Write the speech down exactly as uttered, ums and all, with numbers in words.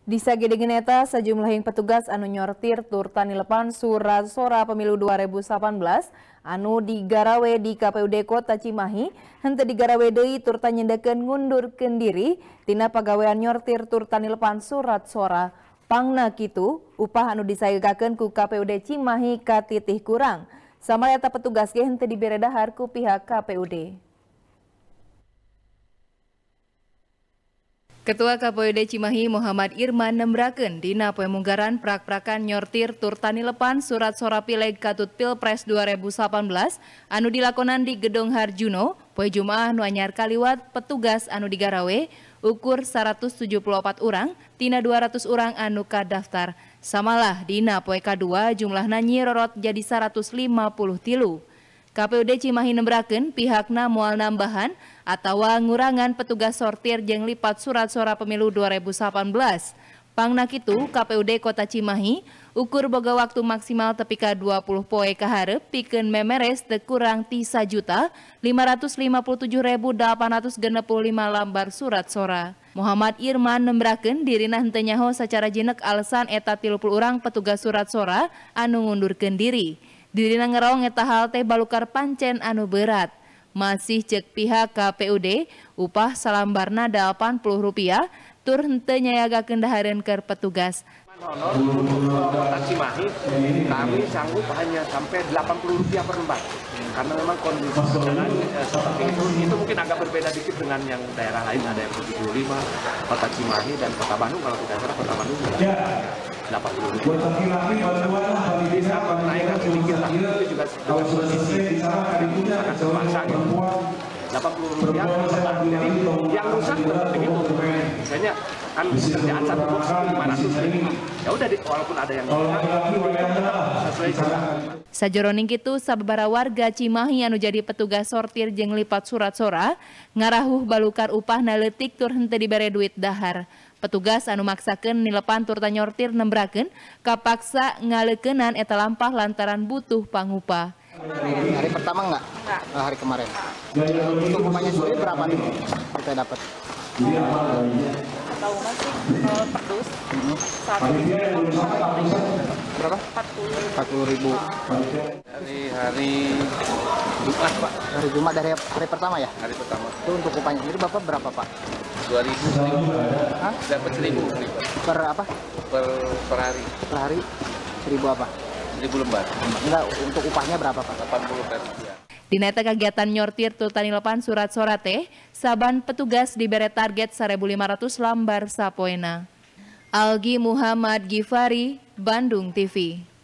Di Sagedeng eta sejumlah yang petugas anu nyortir tur tanilepan surat sora pemilu dua ribu delapan belas anu digarawe di K P U D Kota Cimahi henteu digarawe deui tur nyendekeun ngundurkeun diri tina pagawean nyortir tur tanilepan surat sora. Pangna kitu upah anu disaegakeun ku K P U D Cimahi katitih kurang. Samara eta petugas ge henteu dibere dahar ku pihak K P U D. Ketua K P U D Cimahi Muhammad Irman nembrakeun dina poe munggaran prak-prakan nyortir tur tanilepan surat sora pileg katut Pilpres dua ribu delapan belas anu dilakonan di Gedung Harjuno poe Jumaah nu anyar kaliwat petugas anu digarawe ukur seratus tujuh puluh empat urang tina dua ratus urang anu kadaftar. Samalah dina poe kadua jumlahna nyirorot jadi seratus lima puluh tilu. K P U D Cimahi nembrakeun pihakna moal nambahan atawa ngurangan petugas sortir jeung lipat surat sora pemilu dua ribu delapan belas. Pangna kitu K P U D Kota Cimahi ukur boga waktu maksimal tepi ka dua puluh poe ka hareup pikeun memeres teu kurang ti satu juta lima ratus lima puluh tujuh ribu delapan ratus genep puluh lima lambar surat sora. Muhammad Irman nembrakeun dirina henteu nyaho sacara jinek alasan eta tilu puluh urang petugas surat sora anu ngundurkeun diri. Dirina ngerong eta hal teh balukar pancen anu berat. Masih cek pihak K P U D upah salambarna delapan puluh rupiah tur henteu nyayagakeun dahareun keur petugas. Honor untuk Kota Cimahi kami sanggup hanya sampai delapan puluh rupiah per lembar karena memang kondisi jalan eh, seperti itu itu mungkin agak berbeda dikit dengan yang daerah lain, ada yang tujuh puluh lima Kota Cimahi dan Kota Bandung, kalau tidak salah Kota Bandung delapan puluh rupiah bisa menaikkan sedikit lah, itu juga dengan kondisi sangat terpaksa gitu. delapan puluh rupiah jadi yang rusak seperti itu misalnya kan kerjaan satu box lima ratus ribu ya udah walaupun ada yang sesuai juga. Sajroning kitu sababaraha warga Cimahi anu jadi petugas sortir jeung lipat surat sora ngarahuh balukar upahna leutik tur henteu dibere duit dahar. Petugas anu maksakeun nilepan tur tanyortir nembrakeun kapaksa ngaleukeunan eta lampah lantaran butuh pangupah. Hari pertama enggak? Enggak. Hari kemarin. Untuk upahnya sendiri berapa nih kita dapat? Tahu masih uh, perdus satu berapa? empat puluh ribu. Dari hari Jumat Pak. Hari Jumat dari hari pertama ya? Hari pertama. Itu untuk upahnya sendiri Bapak berapa Pak? dua ribu seribu. Hah? Dapat seribu. Per apa? Per, per hari. Per hari seribu apa? Seribu lembar. Enggak, untuk upahnya berapa Pak? delapan puluh rupiah. Dina eta kagiatan nyortir tur tanilepan surat sora teh saban petugas dibere target seribu lima ratus lambar sapoena. Algi Muhammad Gifari, Bandung T V.